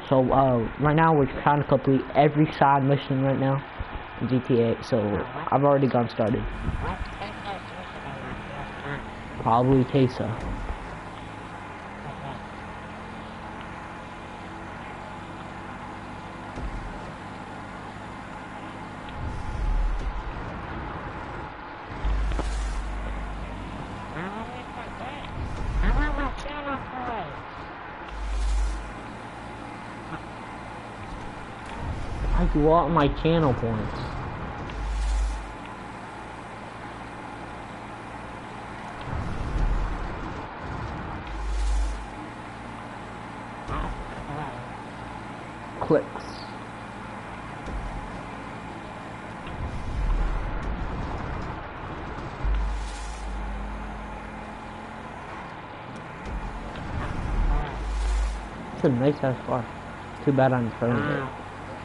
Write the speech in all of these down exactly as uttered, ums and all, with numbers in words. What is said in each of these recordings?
So uh, right now we're trying to complete every side mission right now in G T A. So I've already gone started. Probably Tesa. I want my channel points. Clicks. It's a nice ass car. Too bad I'm in front of it.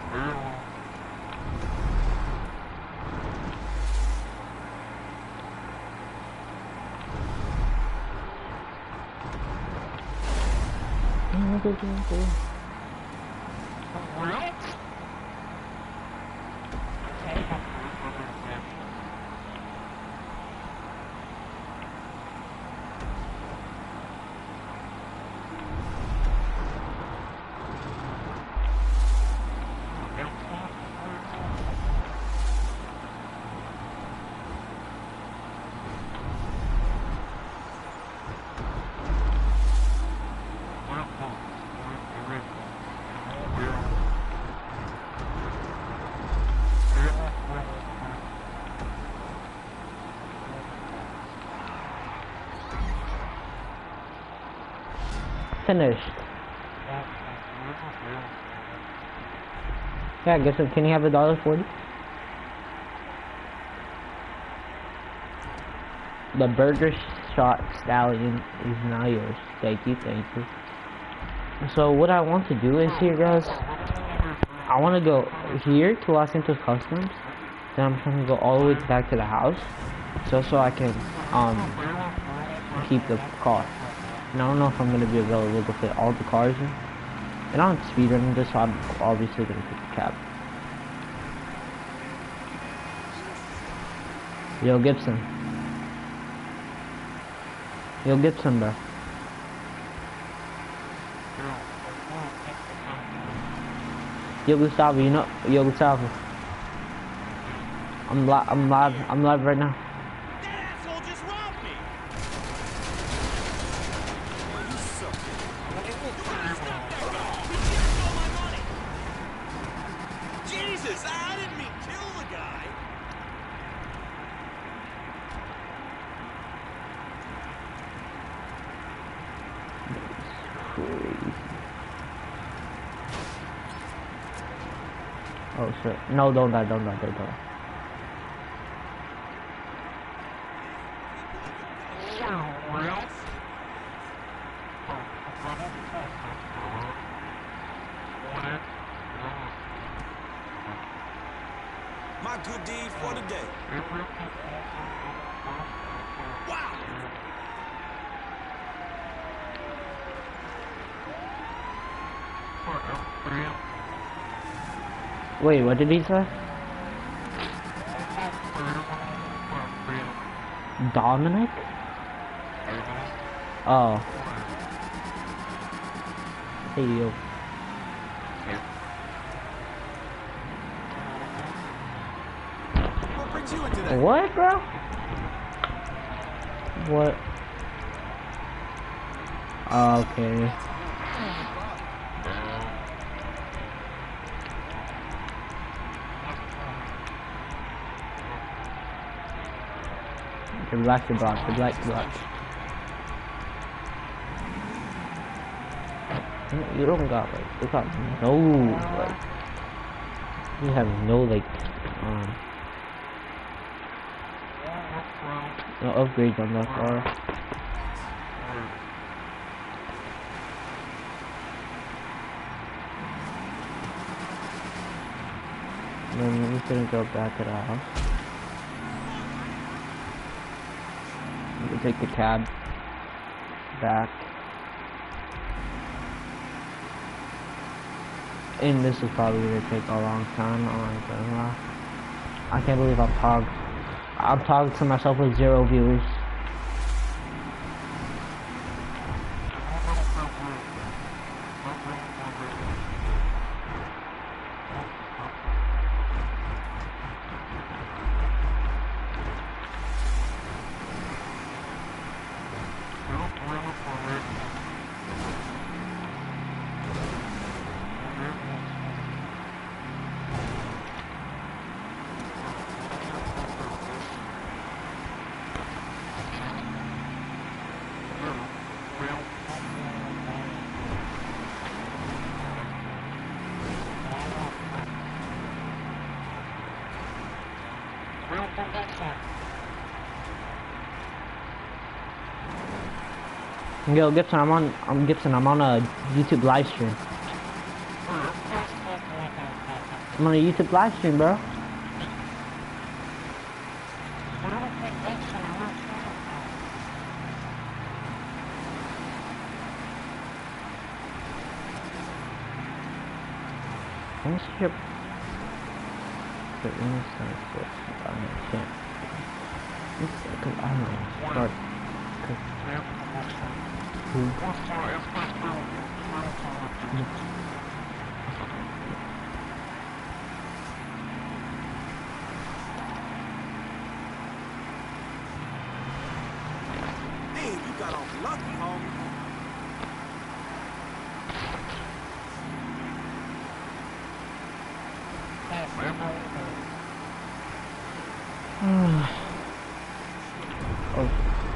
Finished. Yeah, I guess so. Can you have a dollar forty? The burger shot stallion is now yours. Thank you, thank you. So what I want to do is here, guys. I want to go here to Los Santos Customs. Then I'm trying to go all the way back to the house, so so I can um keep the car. And I don't know if I'm gonna be able to fit all the cars in. And I'm speedrunning this, so I'm obviously gonna take the cab. Yo, Gibson. Yo, Gibson, bro. Yo, Gustavo, you know, yo, Gustavo. I'm live, I'm live, I'm live right now. Oh shit. No, don't die, don't die, don't die. My good deed for the day. Wow. Wait, what did he say? Dominic? Oh. Hey, yo. What brings you into that? What, bro? What? Okay. Relax your block, relax your block. You don't got like, you got no like, you have no like, um, no upgrades on that car. Then we're just gonna go back to the house. We'll take the cab back. And this is probably gonna take a long time. I'm not gonna lie. I can't believe I'm tagged. I'm tagged to myself with zero viewers. Yo, Gibson, I'm on. I'm Gibson. I'm on a YouTube live stream. I'm on a YouTube live stream, bro. Let me see your. Wait, let me start this. I can't. Because I'm gonna start. Man, you got off lucky, homie. Oh.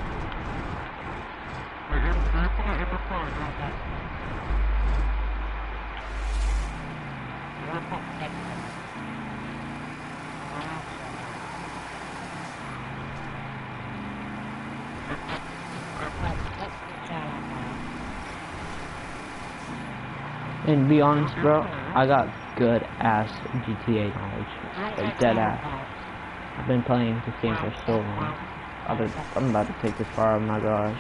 And be honest, bro, I got good ass G T A knowledge, like dead ass. I've been playing this game for so long. I've been, I'm about to take this far. Oh my gosh.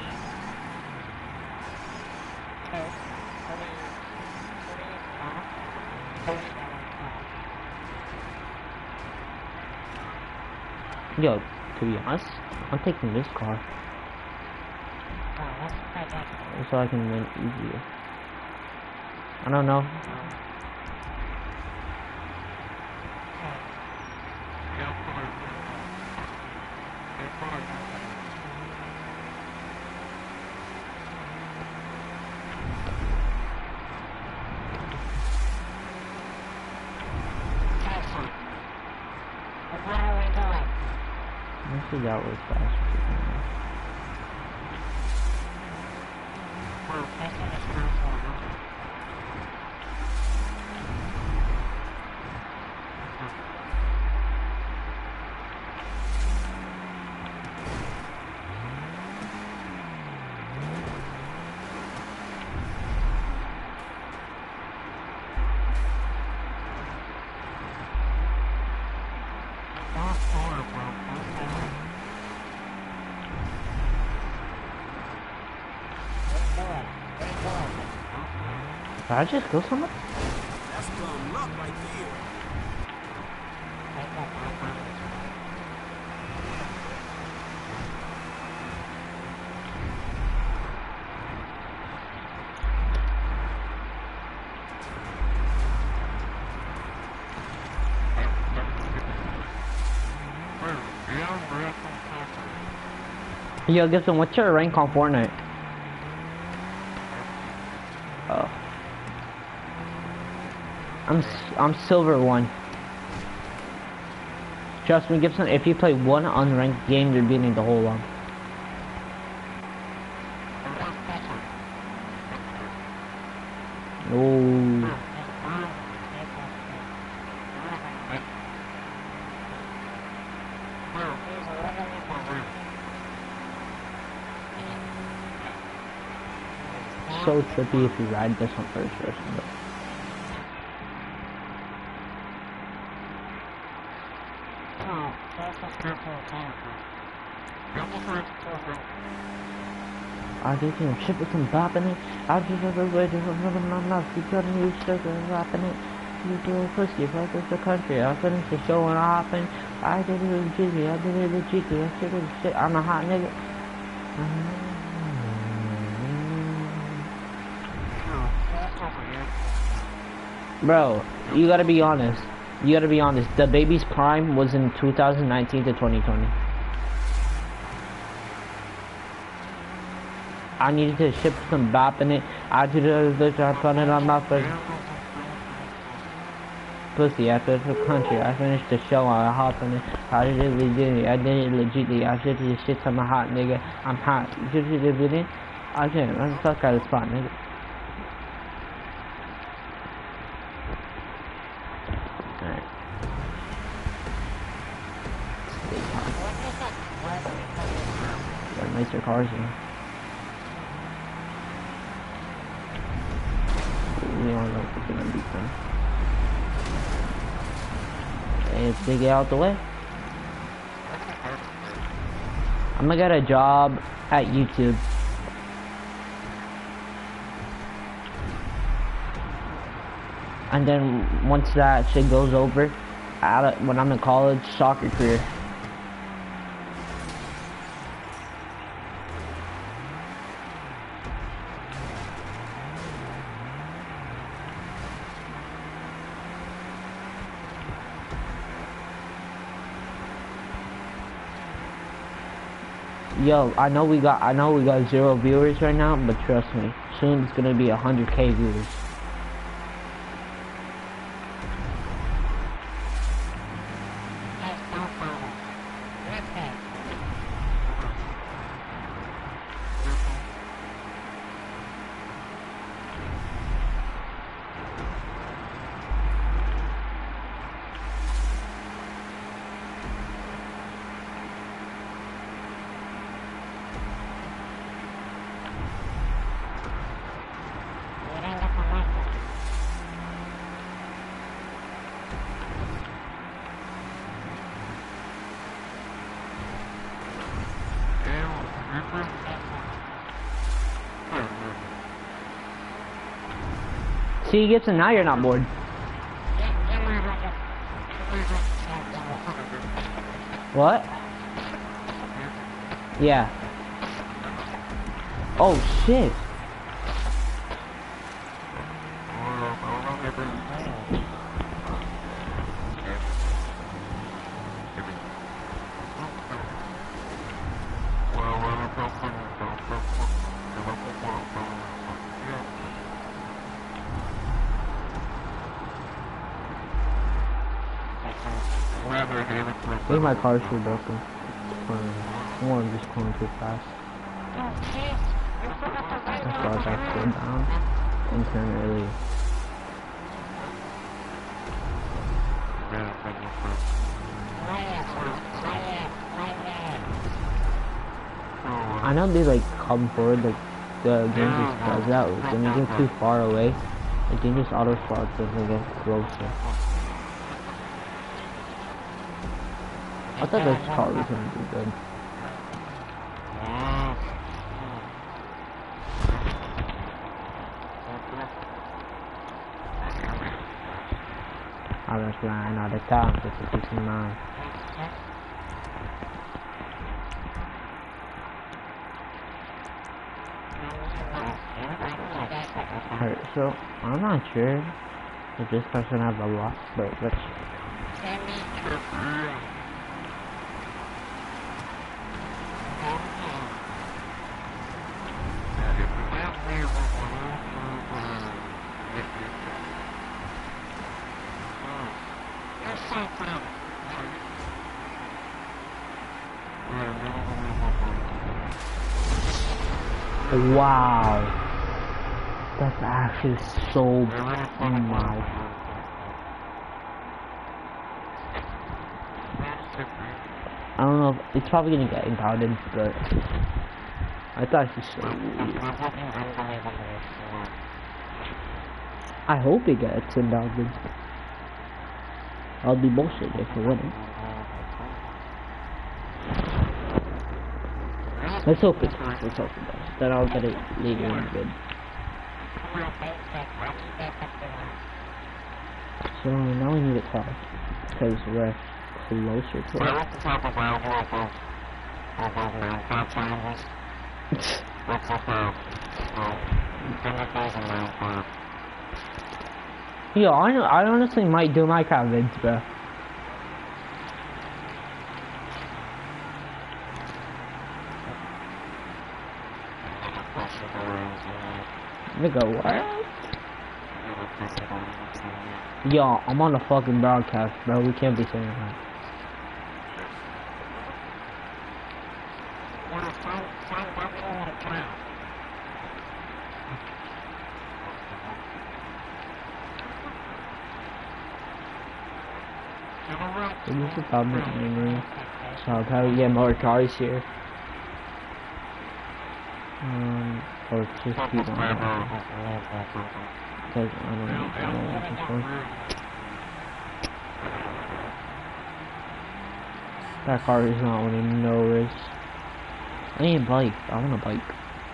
Yo, to be honest, I'm taking this car so I can win easier. I don't know. Let's see that was fast. Did I just kill someone? That's dumb luck right there. Yo, Gibson, what's your rank on Fortnite? Oh. I'm I'm silver one. Trust me, Gibson. If you play one unranked game, you're beating the whole one. Oh. So trippy if you ride this on first person. I think you ship with some bop in it. I just have a way to run my mouth. You got a new sugar wrapping it. You do a pussy, fuck is the country. I finished the show and I hop in. I did it with Jiggy, I did it with Jiggy. I said it shit. I'm a hot nigga. Bro, you gotta be honest. You gotta be honest. The baby's prime was in two thousand nineteen to twenty twenty. I needed to ship some bop in it. I did it, I put it on my first pussy after the country. I finished the show, I hop in it. I did it legitly. I did it legitly. I did this shit. I'm a hot nigga. I'm hot. You did it with it? I can't. I'm stuck out of the spot, nigga. Alright. Got nicer cars here. We don't know if we're gonna beat them. If they get out the way, I'm gonna get a job at YouTube. And then once that shit goes over, out of, when I'm in college, soccer career. Yo, I know we got I know we got zero viewers right now, but trust me, soon it's gonna be a hundred K viewers. See, Gibson, now you're not bored. What? Yeah. Oh shit. I think my car's too broken. Um, or I'm just going too fast. That's why I got to go down and turn early. I know they like come forward, like the game just does that. When you get too far away, the game just auto starts as they get closer. I thought this car was gonna be good. I was flying out of town just to keep in mind. Alright, so I'm not sure if this person has a lot, but let's. Wow, that's actually so, oh my. I don't know if it's probably gonna get impounded, but I thought it's so weird. I hope it gets impounded. I'll be bullshit if it wouldn't. Let's hope it does. Let's hope it does. Then I'll get it later in good. So now we need a car because we're closer to it. Yo, I know, I honestly might do my vids, bro. Nigga, what? Yo, I'm on the fucking broadcast, bro. We can't be saying that. This is the problem, so I'll probably get more cars here. Um, or just keep on because I don't, I don't like this one. That car is not winning no race. I need a bike. I want a bike.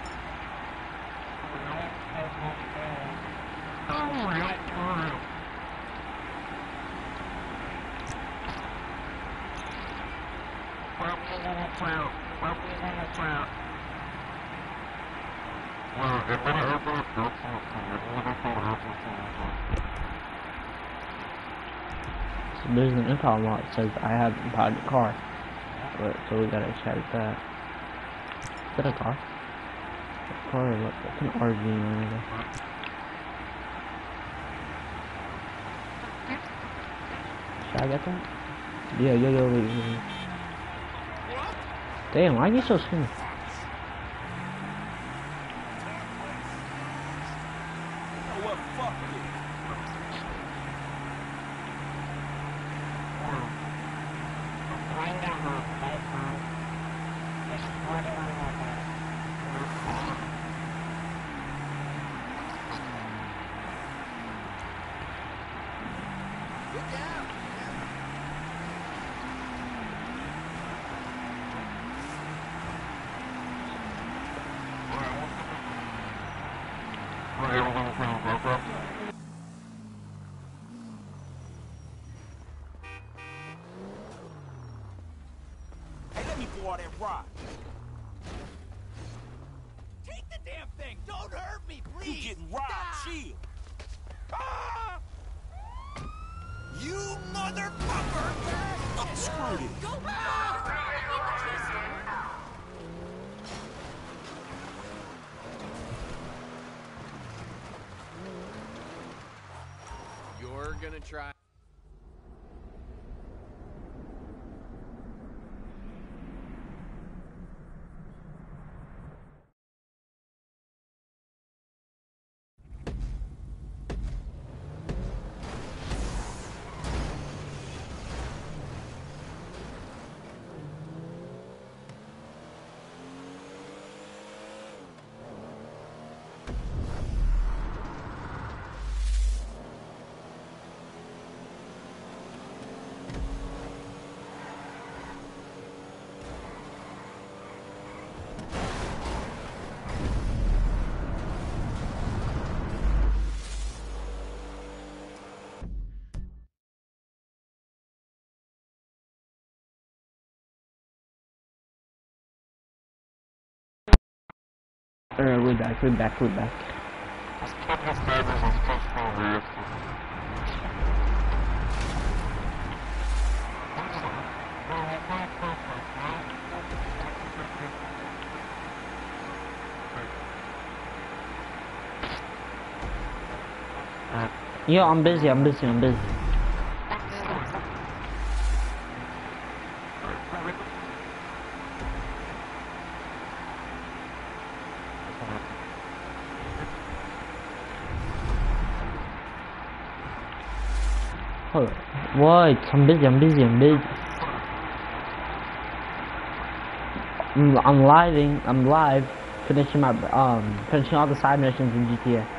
So there's an impound lot that says I haven't bought a car, but so we gotta check that. Is that a car? A car or what? It's an R V. Should I get that? Yeah, yo, yo, wait, wait. Damn, why are you so skinny? Hey, let me go out and ride. Take the damn thing. Don't hurt me, please. You getting robbed. Ah. Chill. Ah! You motherfucker! Oh, screw this. Go back! You're gonna try. Alright, we're back, we're back, we're back. Yo, I'm busy, I'm busy, I'm busy. Hold on. What? I'm busy, I'm busy, I'm busy. I'm, I'm living, I'm live, finishing my, um, finishing all the side missions in G T A.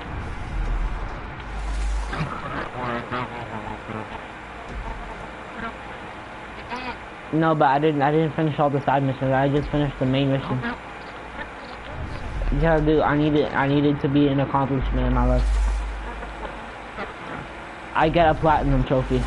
No, but I didn't, I didn't finish all the side missions, I just finished the main mission. Yeah, dude, I needed, I needed to be an accomplishment in my life. I I get a platinum trophy.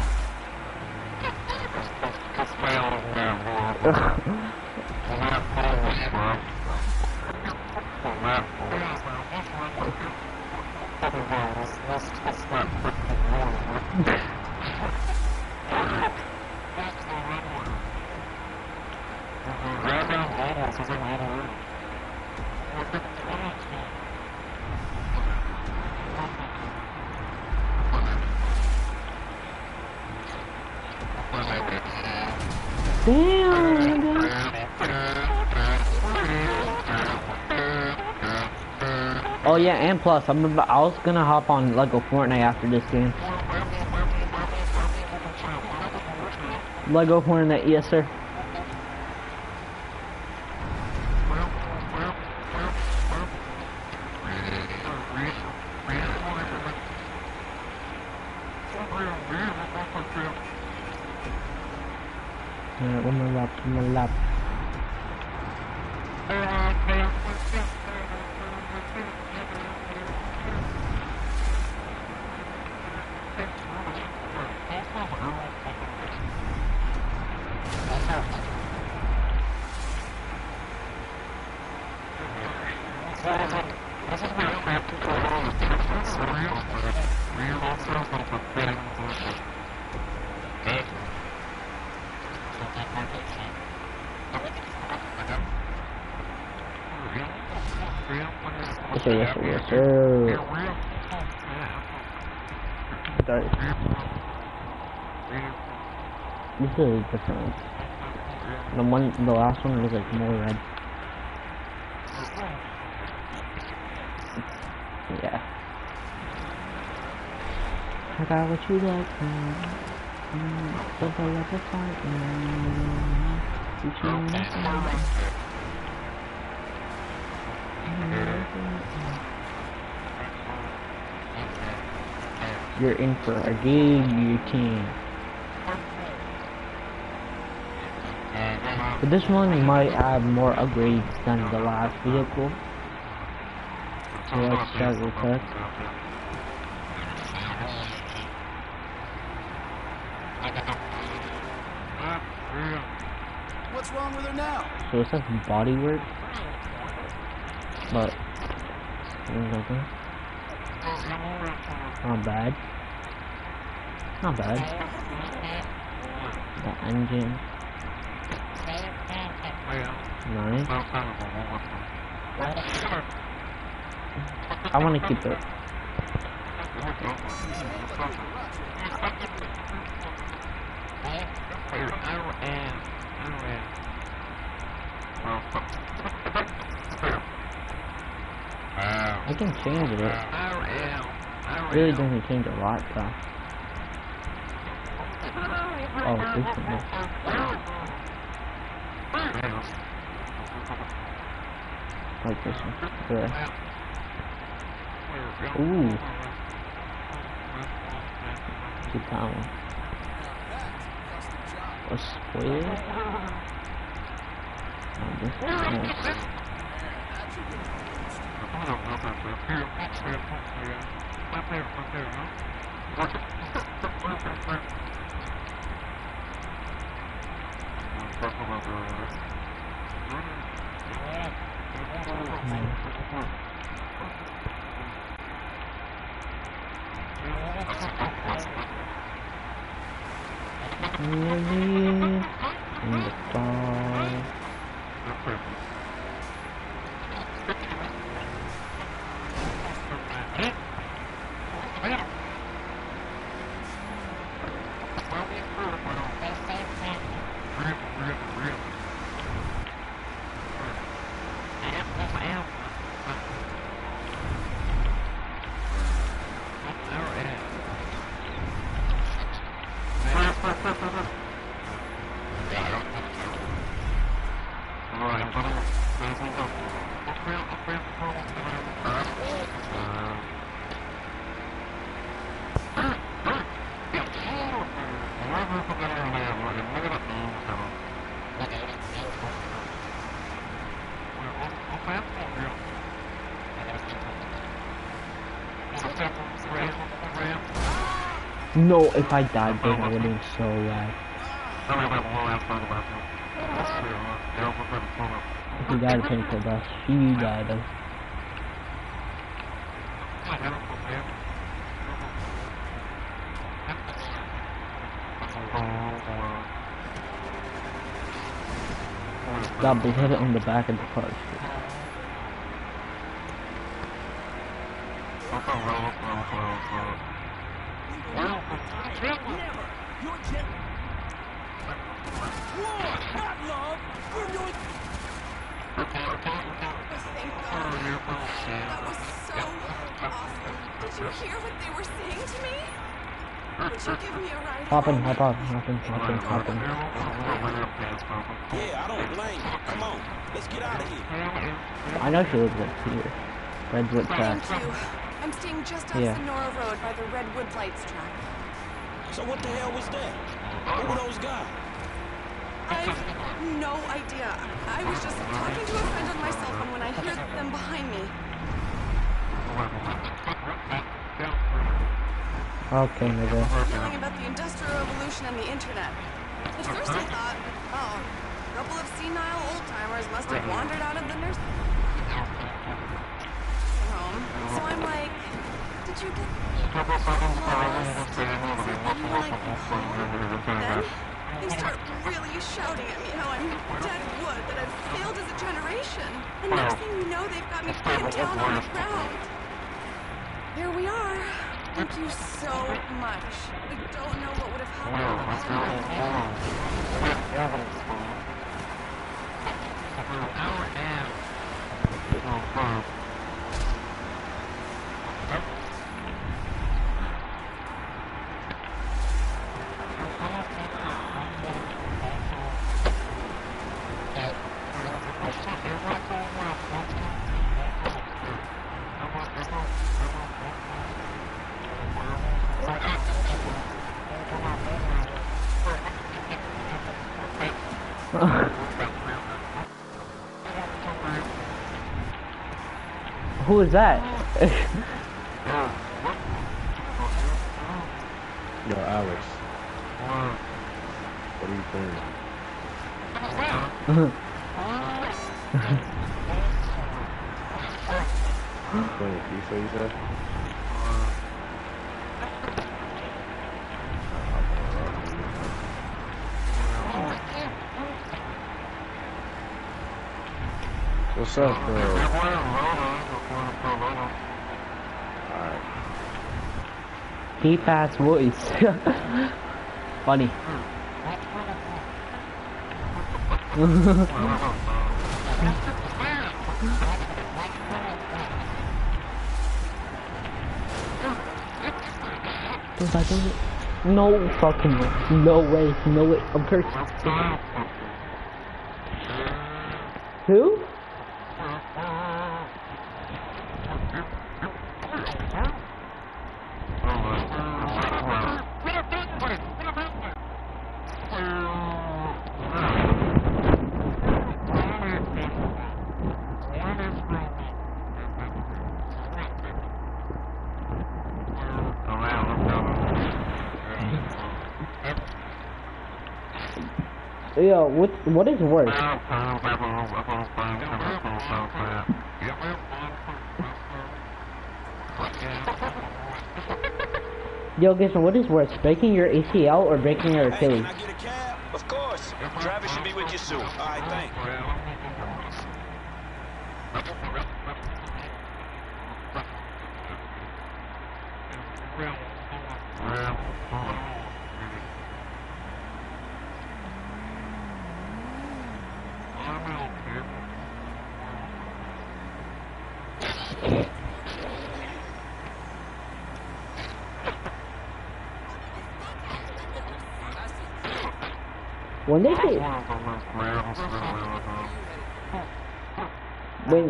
Damn, nigga. Oh yeah, and plus, I'm about, I was gonna hop on Lego Fortnite after this game. Lego Fortnite, yes sir. Alright, one more lap, one more lap. Yes sir, yes sir, yes sir. Sorry. This is different. The one, the last one was like more red. Yeah. I got what you like. Don't let the fight. You're in for a guillotine. But this one might have more upgrades than the last vehicle. So let's start real quick. What's wrong with her now? So it says body work, but not bad. Not bad. The engine. Nice. I want to keep it. I can change it. It really doesn't change a lot though. Oh, this one. Like this one. There. Ooh. Keep that one. A spoiler? Oh, this is nice. No, if I died then I would have been so bad. If you died of painful death, she died of. God, they hit it on the back of the car. Hop in, hop on, hop in, hop in, hop in. Yeah, I don't blame you. Come on, let's get out of here. I know she lives up here. Redwood track. Thank you. I'm staying just off Yeah. Sonora Road by the Redwood Lights track. So what the hell was that? Who were those guys? I've no idea. I was just talking to a friend on my cell phone when I heard them behind me. Okay, nigga. Yelling about the Industrial Revolution and the internet. At first I thought, oh, a couple of senile old-timers must have wandered out of the nursing home. So I'm like, did you get lost? Is it anyone I can call? Then they start really shouting at me how I'm dead wood, that I've failed as a generation. And next thing you know, they've got me pinned down on the ground. Here we are. Thank you so much. I don't know what would have happened. Who is that? Yo, Alex. What do you think? Wait, you say you said? What's up, bro? Alright. Deep ass voice. Funny. Don't I do it? No fucking way. No way. No way. I'm cursed. Who? Yo, what what is worse? Yo, Gibson, what is worse, breaking your A C L or breaking your Hey, Achilles? can I get a cab? Of course. Driver should be with you soon. All right, thanks. When they say, when,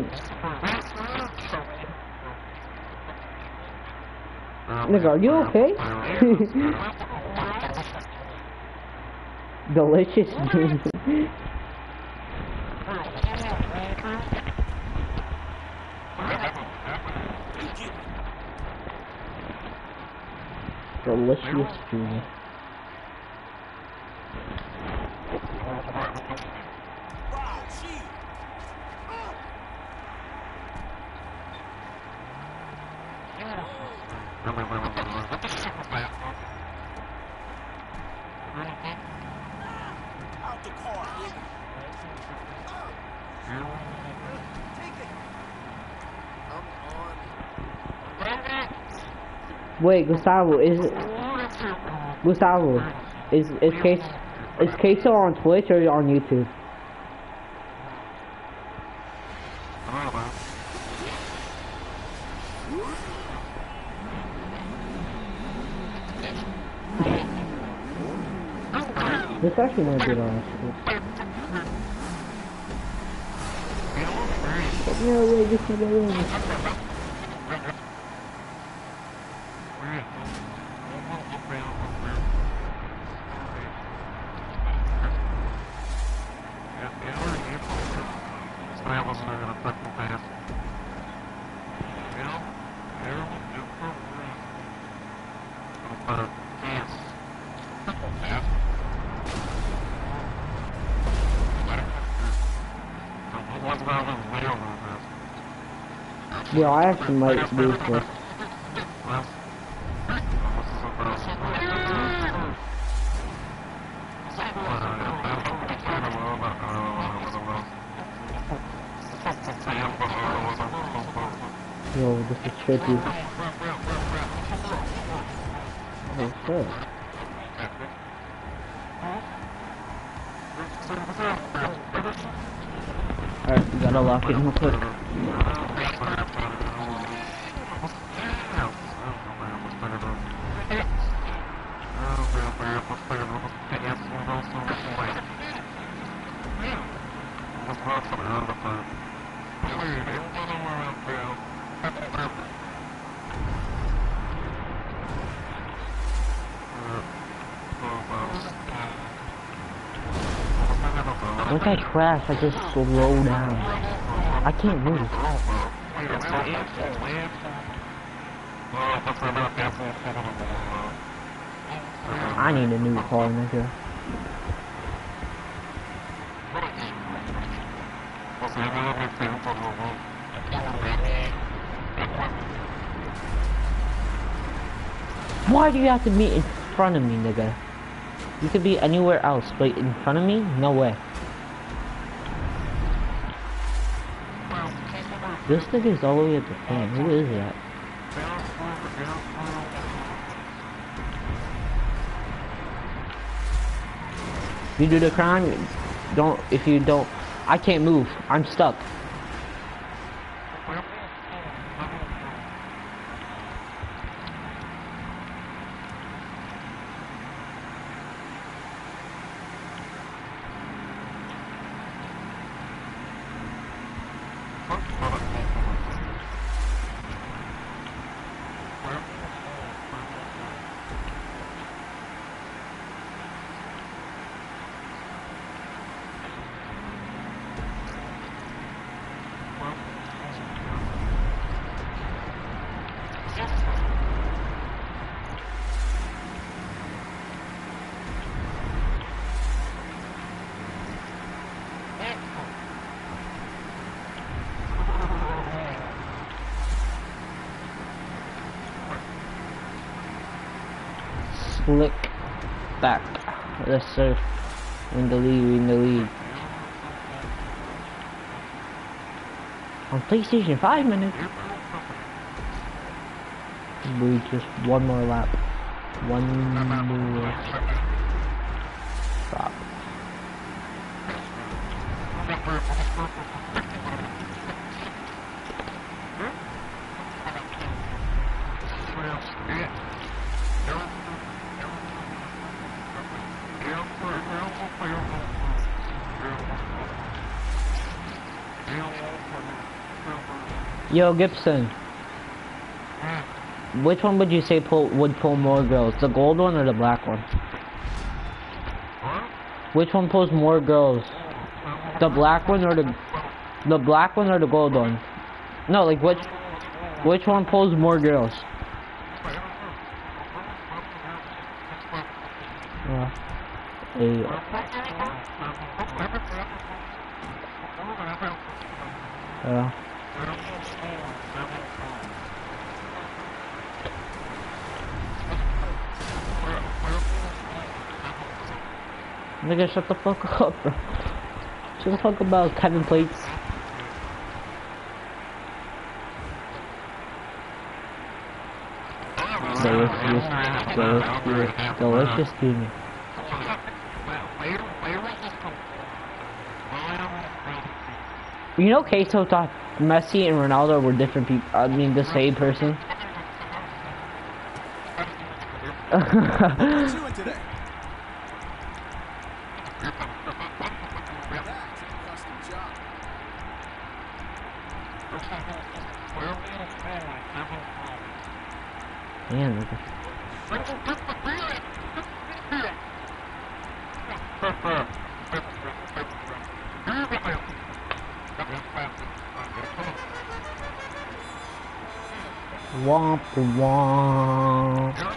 nigga, are you okay? Delicious dreams. Delicious food. Wow, gee. Out the car. Take it. I'm on. Wait, Gustavo, is it Gustavo? Is is Case is Queso on Twitch or on YouTube? This actually might be on Twitch. No way, this is the way. Yo, I actually might do this. Yo, this is trippy. Oh shit. Alright, we gotta lock it real quick. Once I crash, I just slow down. I can't move. I need a new car, nigga. Why do you have to be in front of me, nigga? You could be anywhere else, but in front of me? No way. This nigga's all the way at the fan. Who is that? You do the crime, don't, if you don't, I can't move. I'm stuck. Slick back. Let's surf. In the lead, in the lead. On PlayStation five minutes. We just one more lap. One more stop. Yo, Gibson. Which one would you say pull, would pull more girls? The gold one or the black one? Which one pulls more girls? The black one or the the black one or the gold one? No, like which which one pulls more girls? Uh, a uh, nigga, shut the fuck up, bro. Shut the fuck about Kevin plates. Delicious, delicious, delicious steaming. You know, Queso thought Messi and Ronaldo were different people. I mean, the same person. What you doing today? That's a custom job. Man, look womp womp.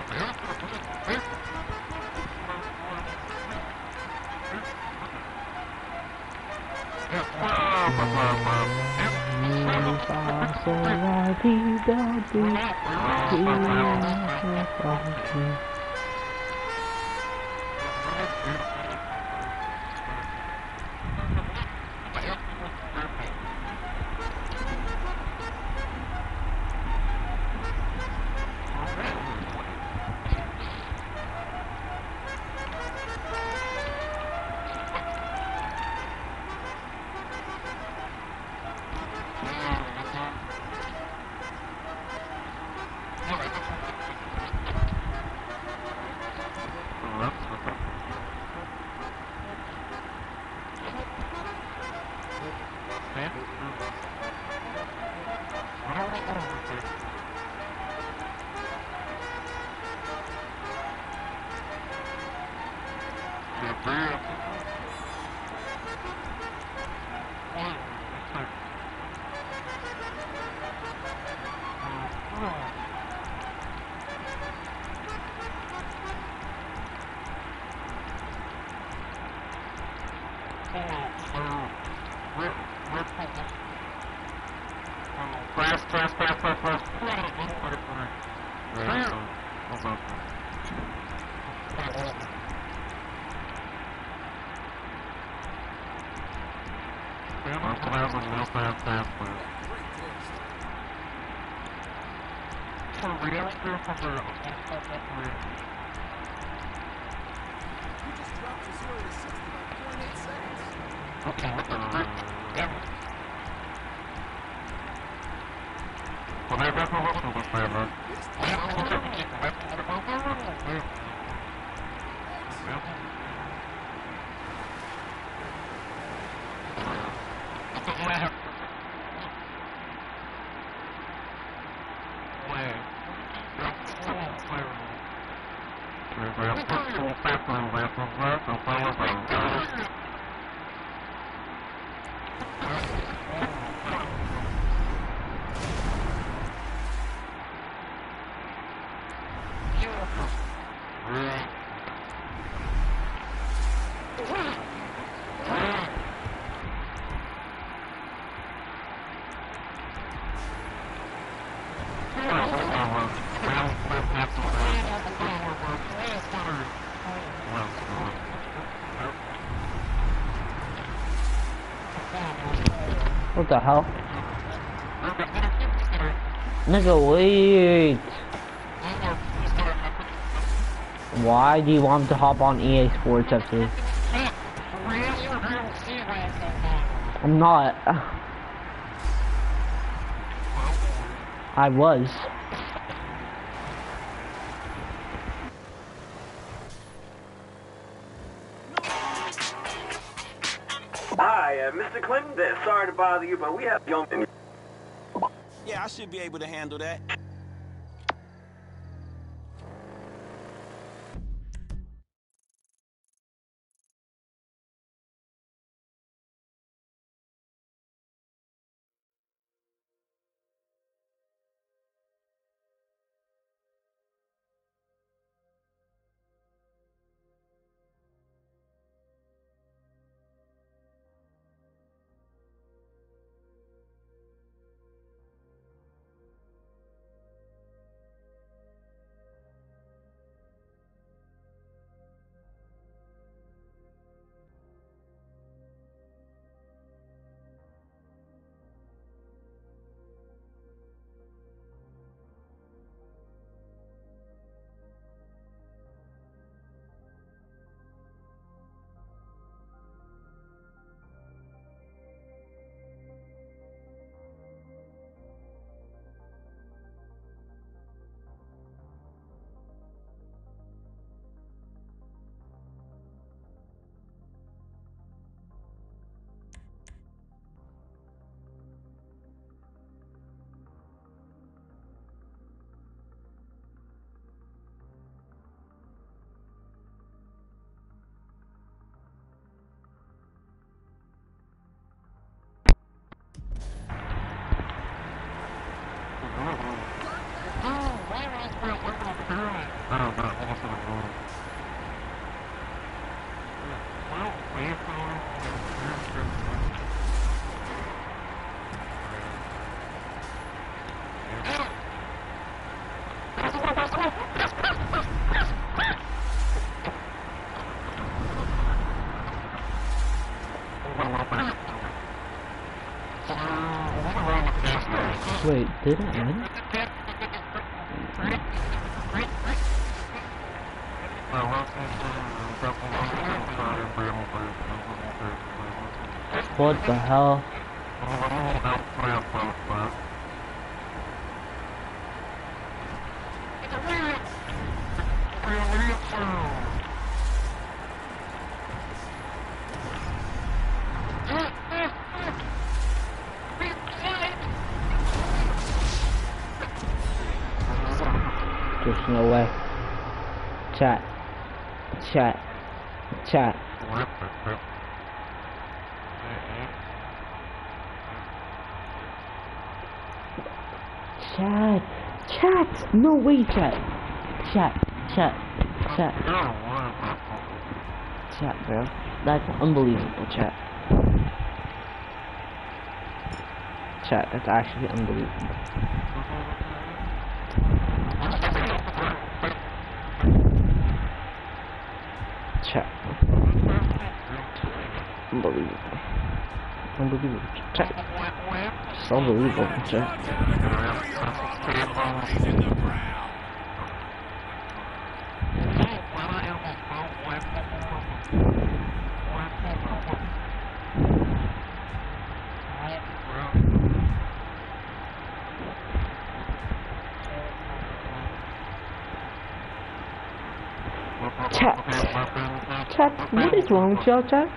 You just dropped from zero to sixty by point eight seconds. What the hell? Nigga, wait. Why do you want him to hop on E A Sports F C? I'm not. I was. Hi, uh, Mister Clinton. Uh, sorry to bother you, but we have young. Yeah, I should be able to handle that. Wait, did it end? What the hell? There's no way. Chat. Chat. Chat. Chat. Chat. No way, chat. Chat. Chat. Chat. Chat, bro. That's unbelievable, chat. Chat, that's actually unbelievable. Chat. Unbelievable. Unbelievable. Chat. It's unbelievable, chat. Chat. Chat. What is wrong with y'all, chat?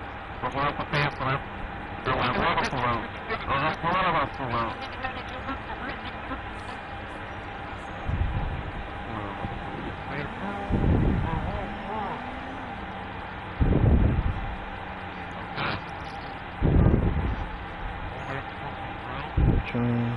Trying.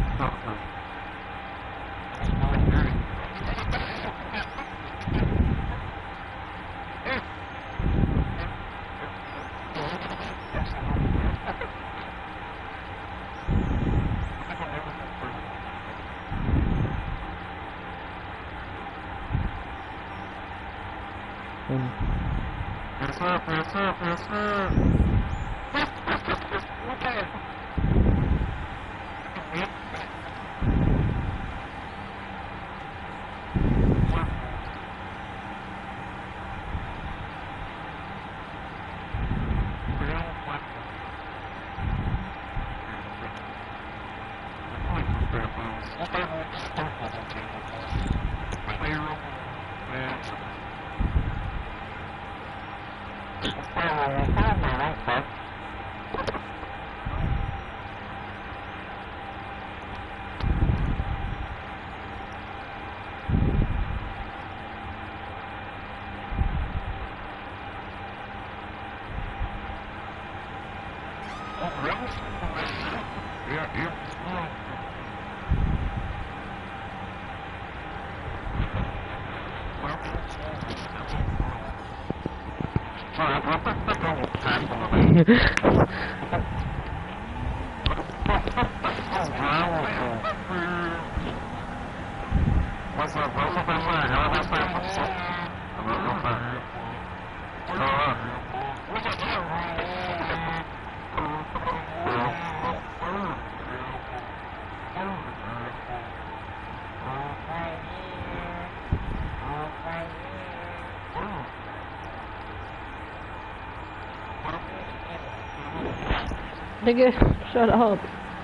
Nigga, shut up.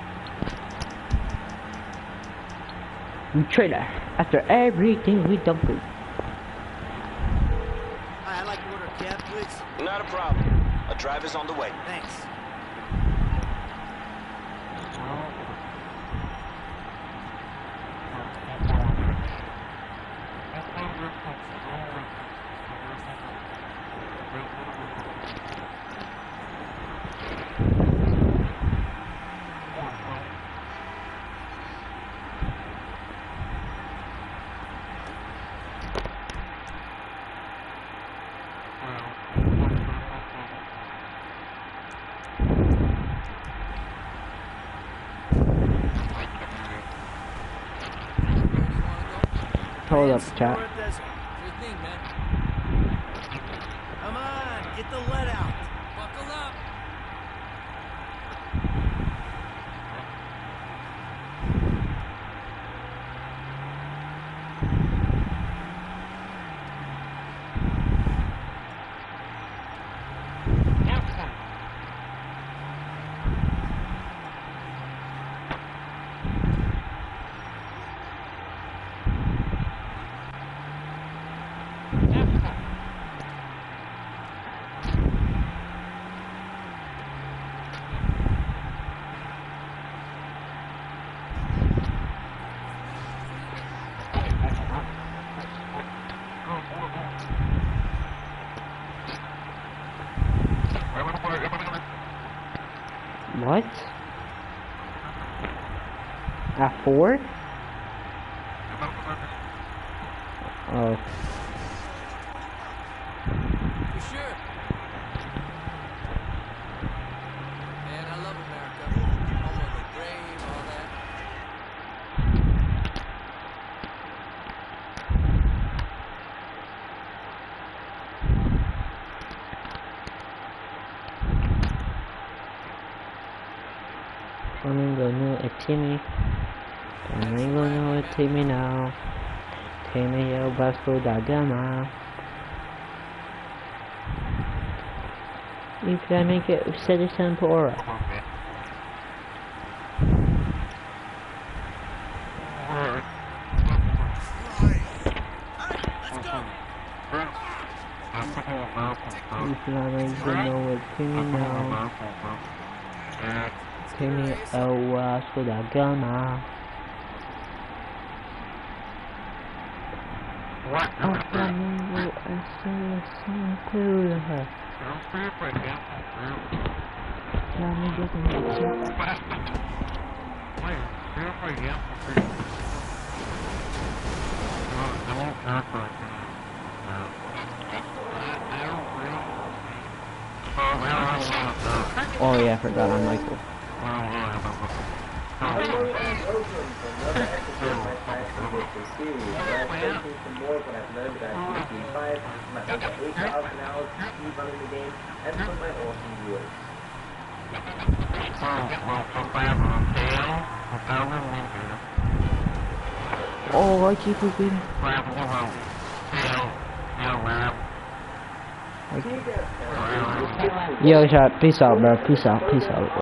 We traitor after everything we done for you. Hi, I'd like to order a cab, please. Not a problem. A driver's on the way. Thanks. Hold up, chat. Come on, get the lead out. Buckle up. What? At four? Oh. You sure? Man, I love America. Home of the brave, all that. Flamingo no it Timmy. Flamingo no it Timmy now. Timmy yo Vasco da Gama. You can make it citizen Pora. Flamingo no it Timmy now. Timmy yo Vasco da Gama. What? Oh, Flamingo is so cool. Flamingo is so Oh yeah, I forgot I'm Michael. I'm going to open for another episode of my Flash Condition series. I'm searching for more, but I've learned about G T A five, my over eight thousand hours of speed running the game, and for my awesome viewers. Oh, I keep forgetting. Yo, shot. Peace out, bro. Peace out. Peace out.